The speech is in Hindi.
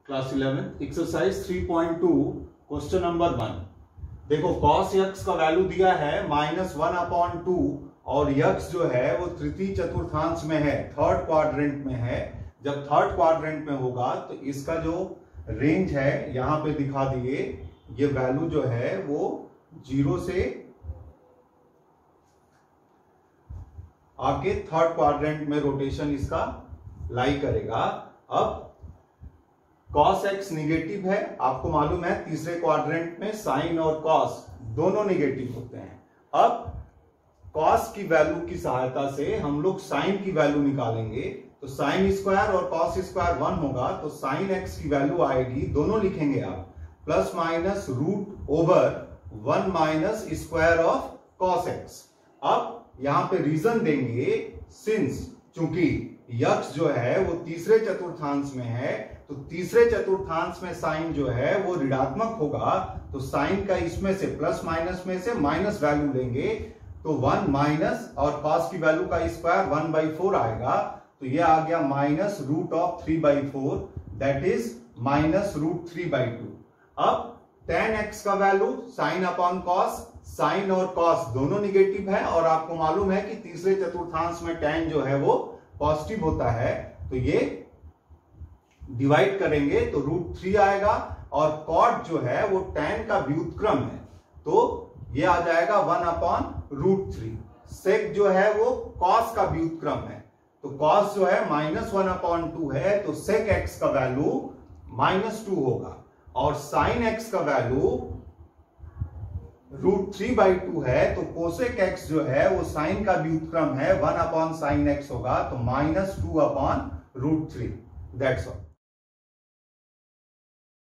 Class 11 exercise 3.2 question number 1। देखो cos x का वैल्यू दिया है -1/2 और x जो है वो तृतीय चतुर्थांश में है, थर्ड क्वाड्रेंट में है। जब थर्ड क्वाड्रेंट में होगा तो इसका जो रेंज है यहां पे दिखा दिए, ये वैल्यू जो है वो 0 से आके थर्ड क्वाड्रेंट में रोटेशन इसका लाई करेगा। अब cos x निगेटिव है, आपको मालूम है तीसरे क्वाड्रेंट में साइन और cos दोनों निगेटिव होते हैं। अब cos की वैल्यू की सहायता से हम लोग साइन की वैल्यू निकालेंगे, तो साइन स्क्वायर और cos स्क्वायर 1 होगा, तो साइन x की वैल्यू आएगी, दोनों लिखेंगे आप plus minus root over 1 minus square of cos x। अब यहां पे रीजन देंगे, सिंस चूंकि x जो है वो तीसरे चतुर्थांश में है, तो तीसरे चतुर्थांश में साइन जो है वो ऋणात्मक होगा, तो साइन का इसमें से प्लस माइनस में से माइनस वैल्यू लेंगे, तो 1 माइनस और cos की वैल्यू का स्क्वायर 1/4 आएगा, तो ये आ गया minus root of 3/4, that is minus root 3/2। अब tan x का value sine upon cos, sine और cos दोनों निगेटिव है और आपको मालूम है कि तीसरे चतुर्थांश में tan जो है वो पॉजिटिव होता है, तो ये डिवाइड करेंगे तो रूट 3 आएगा, और cot जो है वो tan का व्युत्क्रम है, तो ये आ जाएगा 1/√3। sec जो है वो cos का व्युत्क्रम है, तो cos जो है -1/2 है, तो sec x का वैल्यू -2 होगा, और sin x का वैल्यू √3/2 है, तो cosec x जो है वो sin का व्युत्क्रम है, 1/sin x होगा, तो -2/√3। That's all.